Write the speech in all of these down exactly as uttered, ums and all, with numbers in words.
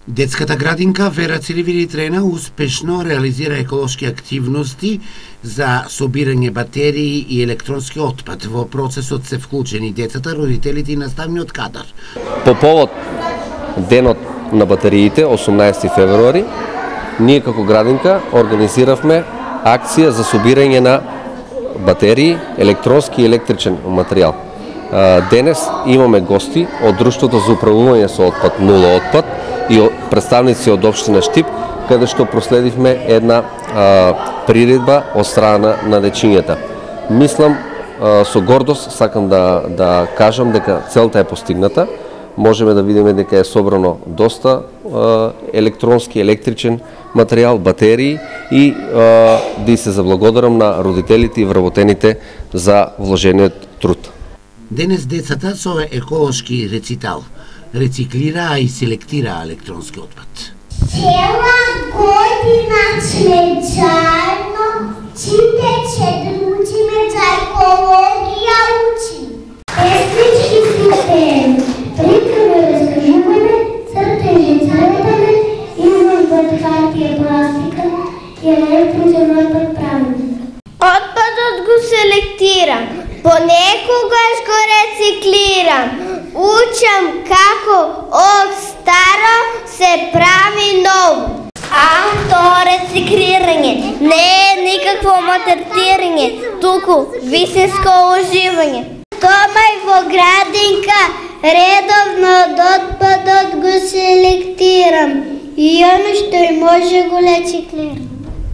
Детската градинка Вера Циривири Трена успешно реализира еколошки активности за собирање батерии и електронски отпад. Во процесот се вклучени децата, родителите и наставниот кадар. По повод денот на батериите, осумнаесети февруари, ние како градинка организиравме акција за собирање на батерии, електронски и електричен материјал. Денес имаме гости од Друштвото за управување со отпад Нула отпад и представници од општина Штип, каде што проследивме една а, приредба од страна на дечињата. Мислам, а, со гордост сакам да, да кажам дека целта е постигната. Можеме да видиме дека е собрано доста а, електронски, електричен материјал, батерии и а, да се заблагодарам на родителите и вработените за вложениот труд. Денес децата со еколошки рецитал рециклираа и селектираа електронски отпад. Цела година сме заедно, сите се дружиме за екологија учим. Еснички систем, приказно разкажуваме, цртење цртаме, изложбат хартија пластика и електричен отпад правилник. Отпадот го селектирам, понекогаш го рециклирам. Учам како од старо се прави ново. А тоа рециклирање не е никакво малтретирање, туку висинско уживање. Тома и во градинка редовно од отпадот го селектирам и оно што и може го рециклирам.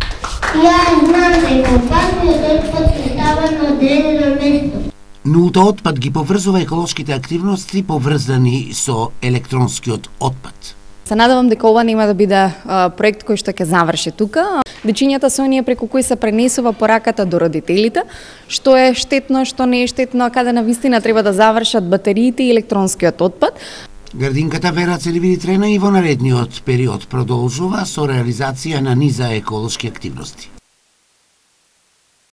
Ја знам дека опасниот отпад се става на одредено место. Нулта отпад ги поврзува еколошките активности поврзани со електронскиот отпад. Се надевам дека ова нема да биде а, проект кој што ќе заврши тука. Дечињата се оние преку кои се пренесува пораката до родителите, што е штетно, што не е штетно, а каде навистина треба да завршат батериите и електронскиот отпад. Градинката Вера Циривири Трена и во наредниот период продолжува со реализација на низа еколошки активности.